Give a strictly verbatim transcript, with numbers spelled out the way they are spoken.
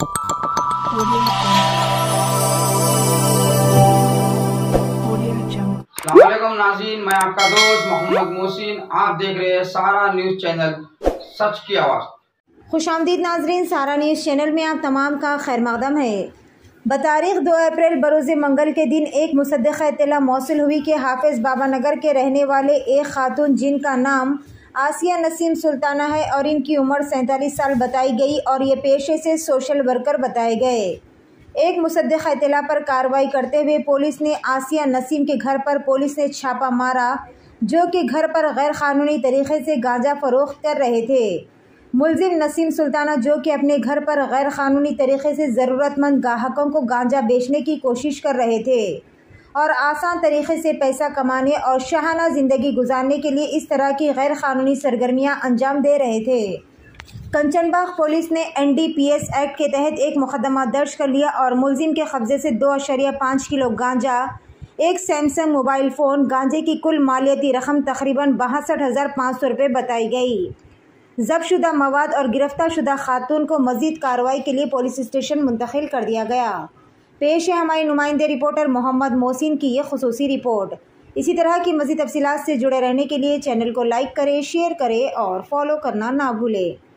अस्सलामुअलैकुम नाज़रीन, मैं आपका दोस्त मोहम्मद मोहसिन। आप देख रहे हैं सारा न्यूज़ चैनल, सच की आवाज़। खुशामदीद नाज़रीन, सारा न्यूज़ चैनल में आप तमाम का खैर मक़दम है। बतारीख दो अप्रैल बरोज़ मंगल के दिन एक मुसद्दक़ा इत्तला मौसूल हुई कि हाफिज़ बाबा नगर के रहने वाले एक खातून जिनका नाम आसिया नसीम सुल्ताना है और इनकी उम्र सैंतालीस साल बताई गई और ये पेशे से सोशल वर्कर बताए गए। एक मुसद्दक़ा इत्तला पर कार्रवाई करते हुए पुलिस ने आसिया नसीम के घर पर पुलिस ने छापा मारा, जो कि घर पर गैर कानूनी तरीके से गांजा फरोख्त कर रहे थे। मुलजिम नसीम सुल्ताना, जो कि अपने घर पर गैर कानूनी तरीके से ज़रूरतमंद ग्राहकों को गांजा बेचने की कोशिश कर रहे थे और आसान तरीके से पैसा कमाने और शाहाना ज़िंदगी गुजारने के लिए इस तरह की गैर कानूनी सरगर्मियां अंजाम दे रहे थे। कंचनबाग पुलिस ने N D P S act के तहत एक मुकदमा दर्ज कर लिया और मुलजिम के कब्जे से दो अशरिया पाँच किलो गांजा, एक सैमसंग मोबाइल फ़ोन, गांजे की कुल मालियती रकम तकरीबन बासठ हज़ार पाँच सौ रुपये बताई गई। ज़ब्त शुदा मवाद और गिरफ्तार शुदा खातून को मज़ीद कार्रवाई के लिए पुलिस स्टेशन मुंतकिल कर दिया गया। पेश है हमारे नुमाइंदे रिपोर्टर मोहम्मद मोहसिन की ये खुसूसी रिपोर्ट। इसी तरह की मज़ीद तफसीलात से जुड़े रहने के लिए चैनल को लाइक करें, शेयर करें और फॉलो करना ना भूलें।